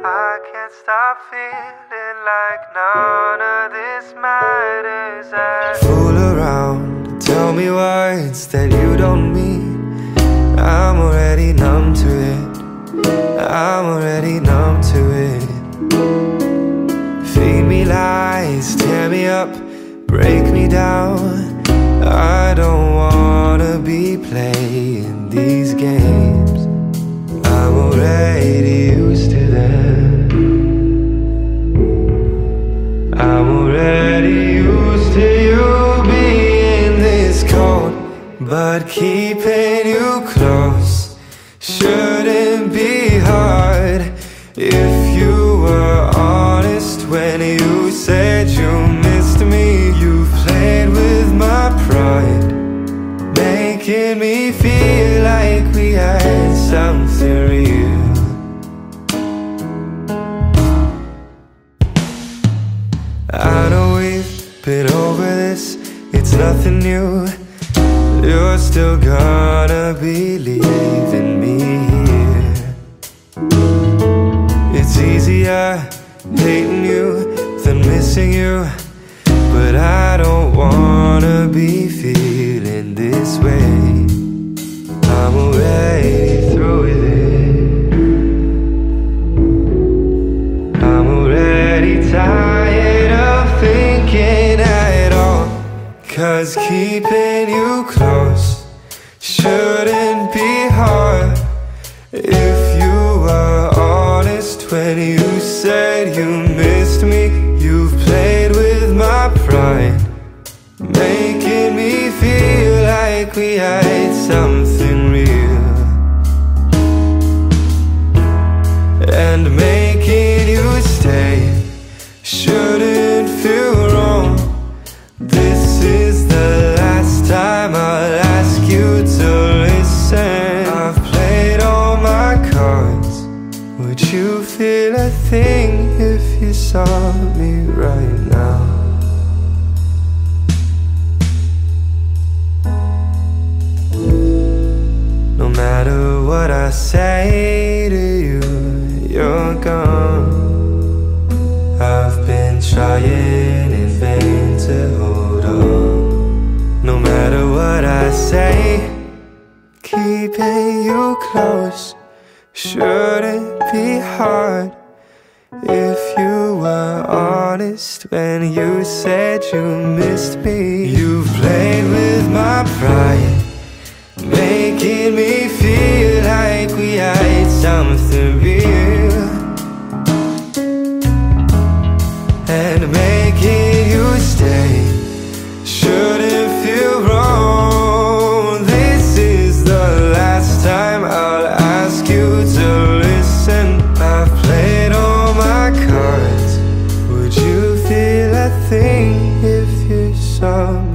I can't stop feeling like none of this matters. I fool around, tell me words that you don't mean. I'm already numb to it. I'm already numb to it. Feed me lies, tear me up, break me down. I don't wanna be playing these games. I'm already used to them. I'm already used to you being this cold. But keeping you close shouldn't be hard. If you were honest when you said you missed me, you played with my pride, making me feel like we had something real. I know we've been over this, it's nothing new. You're still gonna be leaving me here. It's easier hating you than missing you, but I don't wanna be feeling this way. I'm already through with it. I'm already tired of thinking at all. 'Cause keeping you close shouldn't be hard. If you were honest when you said you missed me, you've played with my pride, making me feel like we had something real. And making you stay shouldn't feel wrong. This is the last time I'll ask you to listen. I've played all my cards. Would you feel a thing if you saw me right now? No matter what I say to you, you're gone. I've been trying in vain to hold on. No matter what I say, keeping you close shouldn't be hard. If you were honest when you said you missed me, you've played with my pride, making me feel like we had something real. And making you stay shouldn't feel wrong. This is the last time I'll ask you to listen. I've played all my cards. Would you feel a thing if you saw me?